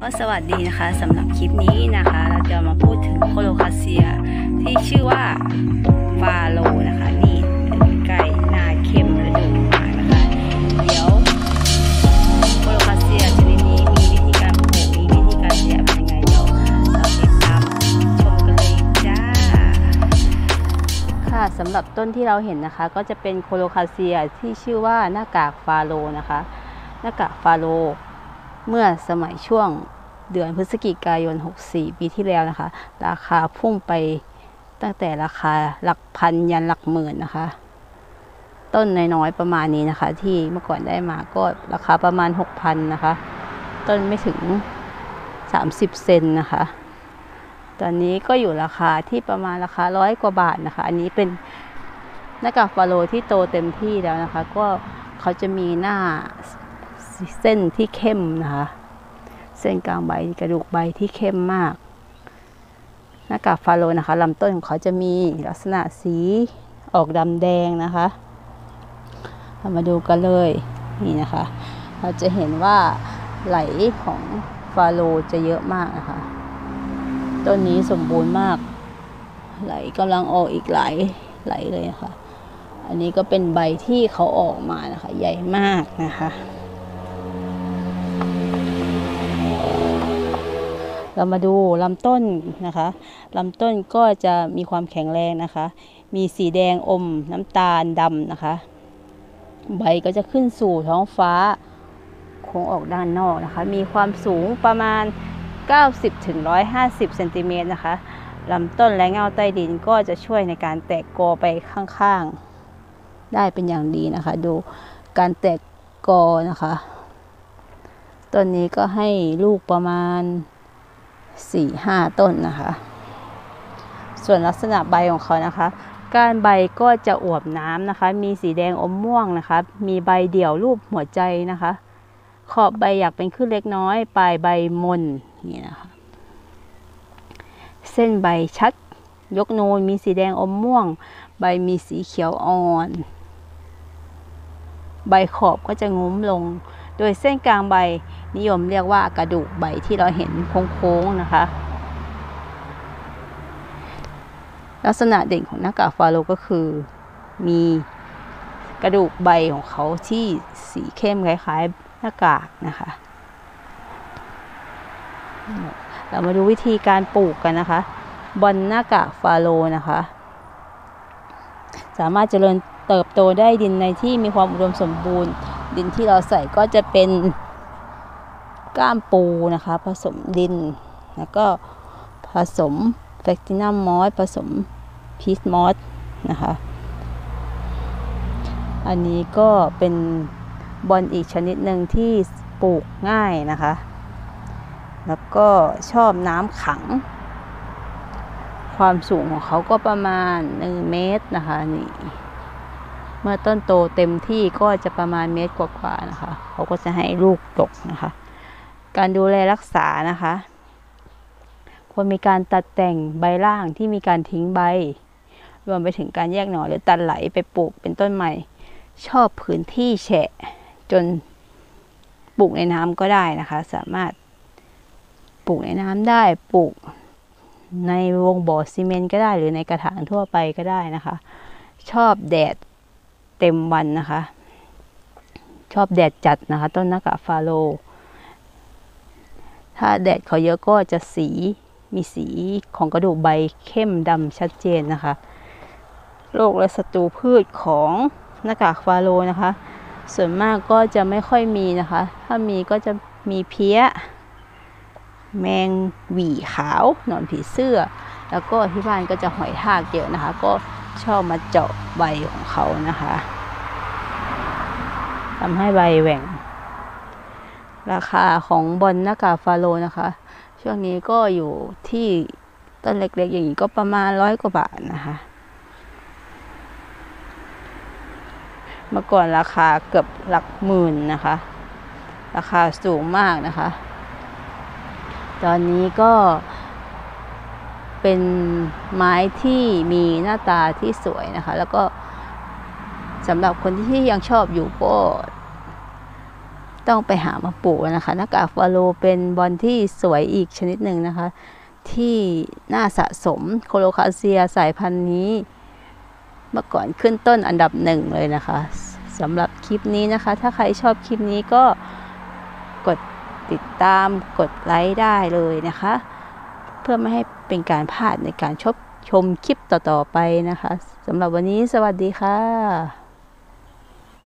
ก็สวัสดีนะคะสำหรับคลิปนี้นะคะเราจะมาพูดถึงโคโลคาเซียที่ชื่อว่าฟาโลนะคะนี่ไก่หน้าเข้มและดุมากนะคะเดี๋ยวโคโลคาเซียชนิดนี้มีวิธีการปลูกมีวิธีการเลี้ยงเป็นยังไงเดี๋ยวเราติดตามชมกันเลยจ้าค่ะสำหรับต้นที่เราเห็นนะคะก็จะเป็นโคโลคาเซียที่ชื่อว่าหน้ากากฟาโลนะคะหน้ากากฟาโลเมื่อสมัยช่วงเดือนพฤศจิกายน64ปีที่แล้วนะคะราคาพุ่งไปตั้งแต่ราคาหลักพันยันหลักหมื่นนะคะต้นน้อยๆประมาณนี้นะคะที่เมื่อก่อนได้มาก็ราคาประมาณ 6,000 นะคะต้นไม่ถึง30 เซนนะคะตอนนี้ก็อยู่ราคาที่ประมาณราคา100 กว่าบาทนะคะอันนี้เป็นหน้ากากฟาโลที่โตเต็มที่แล้วนะคะก็เขาจะมีหน้าเส้นที่เข้มนะคะเส้นกลางใบกระดูกใบที่เข้มมากหน้ากากฟาโลนะคะลำต้นของเขาจะมีลักษณะสีออกดำแดงนะคะเรามาดูกันเลยนี่นะคะเราจะเห็นว่าไหลของฟาโลจะเยอะมากนะคะต้นนี้สมบูรณ์มากไหลกำลังออกอีกหลายไหลเลยนะคะอันนี้ก็เป็นใบที่เขาออกมานะคะใหญ่มากนะคะเรามาดูลำต้นนะคะลำต้นก็จะมีความแข็งแรงนะคะมีสีแดงอมน้ำตาลดำนะคะใบก็จะขึ้นสู่ท้องฟ้าโค้งออกด้านนอกนะคะมีความสูงประมาณ90 ถึง 150 เซนติเมตรนะคะลำต้นและเงาใต้ดินก็จะช่วยในการแตกกอไปข้างๆได้เป็นอย่างดีนะคะดูการแตกกอนะคะต้นนี้ก็ให้ลูกประมาณ4-5 ต้นนะคะส่วนลักษณะใบของเขานะคะก้านใบก็จะอวบน้ำนะคะมีสีแดงอมม่วงนะคะมีใบเดี่ยวรูปหัวใจนะคะขอบใบอยากเป็นขึ้นเล็กน้อยปลายใบมนนี่นะคะเส้นใบชัดยกโนนมีสีแดงอมม่วงใบมีสีเขียวอ่อนใบขอบก็จะงุ้มลงโดยเส้นกลางใบนิยมเรียกว่ากระดูกใบที่เราเห็นโค้งๆนะคะลักษณะเด่นของหน้ากากฟาโลก็คือมีกระดูกใบของเขาที่สีเข้มคล้ายๆหน้ากากนะคะเรามาดูวิธีการปลูกกันนะคะบนหน้ากากฟาโลนะคะสามารถเจริญเติบโตได้ดินในที่มีความอุดมสมบูรณ์ดินที่เราใส่ก็จะเป็นก้ามปูนะคะผสมดินแล้วก็ผสมแฟคตินัมมอสผสมพีชมอสนะคะอันนี้ก็เป็นบอนอีกชนิดหนึ่งที่ปลูกง่ายนะคะแล้วก็ชอบน้ำขังความสูงของเขาก็ประมาณ1 เมตรนะคะนี่เมื่อต้นโตเต็มที่ก็จะประมาณ1 เมตรกว่าๆนะคะเขาก็จะให้ลูกดกนะคะการดูแลรักษานะคะควรมีการตัดแต่งใบล่างที่มีการทิ้งใบรวมไปถึงการแยกหน่อหรือตัดไหลไปปลูกเป็นต้นใหม่ชอบพื้นที่แฉะจนปลูกในน้ำก็ได้นะคะสามารถปลูกในน้ำได้ปลูกในวงบ่อซีเมนต์ก็ได้หรือในกระถางทั่วไปก็ได้นะคะชอบแดดเต็มวันนะคะชอบแดดจัดนะคะต้นหน้ากากฟาโลถ้าแดดเขาเยอะก็จะมีสีของกระดูกใบเข้มดำชัดเจนนะคะโรคและศัตรูพืชของหน้ากากฟาโลนะคะส่วนมากก็จะไม่ค่อยมีนะคะถ้ามีก็จะมีเพี้ยแมงหวี่ขาวหนอนผีเสื้อแล้วก็ที่บ้านก็จะหอยทากเยอะนะคะก็ชอบมาเจาะใบของเขานะคะทำให้ใบแหว่งราคาของบอนหน้ากากฟาโลนะคะช่วงนี้ก็อยู่ที่ต้นเล็กๆอย่างนี้ก็ประมาณ100 กว่าบาทนะคะเมื่อก่อนราคาเกือบหลักหมื่นนะคะราคาสูงมากนะคะตอนนี้ก็เป็นไม้ที่มีหน้าตาที่สวยนะคะแล้วก็สำหรับคนที่ยังชอบอยู่ก็ต้องไปหามาปลูกนะคะหน้ากากฟาโลเป็นบอลที่สวยอีกชนิดหนึ่งนะคะที่น่าสะสมโคโลคาเซียสายพันธุ์นี้เมื่อก่อนขึ้นต้นอันดับหนึ่งเลยนะคะสำหรับคลิปนี้นะคะถ้าใครชอบคลิปนี้ก็กดติดตามกดไลค์ได้เลยนะคะเพื่อไม่ให้เป็นการพลาดในการชมคลิปต่อๆไปนะคะสำหรับวันนี้สวัสดีค่ะ